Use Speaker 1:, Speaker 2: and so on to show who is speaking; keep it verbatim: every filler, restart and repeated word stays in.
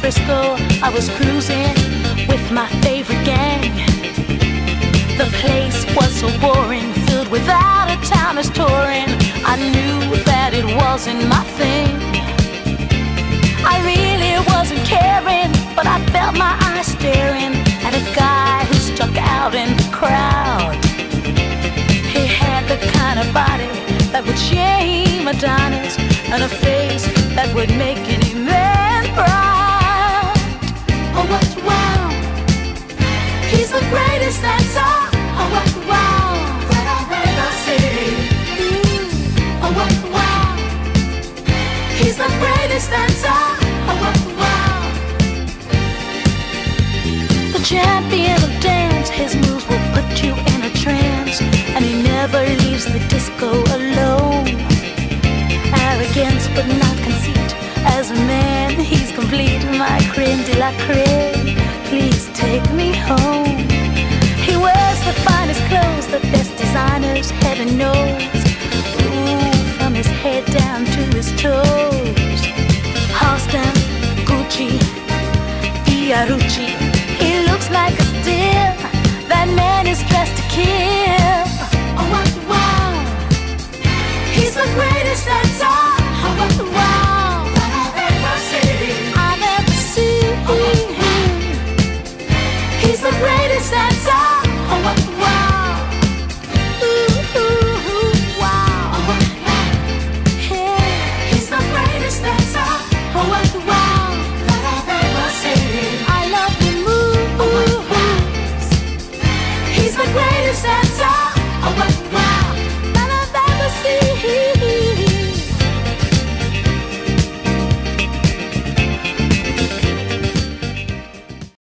Speaker 1: Frisco, I was cruising with my favorite gang. The place was so boring, filled with out-of-towners touring. I knew that it wasn't my thing. I really wasn't caring, but I felt my eyes staring at a guy who stuck out in the crowd. He had the kind of body that would shame Adonis, and a face that would make any man proud. Oh, what wow! He's the greatest dancer. Oh, what wow! That I've ever seen. Mm. Oh, what wow! He's the greatest dancer. Oh, what wow! The champion of dance, his moves will put you in a trance, and he never leaves the disco alone. Arrogance but not conceit, as a man he's complete. My creme de la creme, please take me home. He wears the finest clothes, the best designers heaven knows. Ooh, from his head down to his toes. Halston, Gucci, Fiorucci, he looks like a steal. That man is dressed to kill. Oh, what wow! He's the greatest dancer. Oh, what wow! That I've ever seen. I've ever seen. Oh, what wow! He's the greatest dancer. Oh, what wow! Ooh, ooh, ooh, wow! Oh, what wow! Yeah. He's the greatest dancer. Oh, what wow! That I've ever seen. I love the moves. Oh, what wow! He's the greatest dancer. Oh, what wow!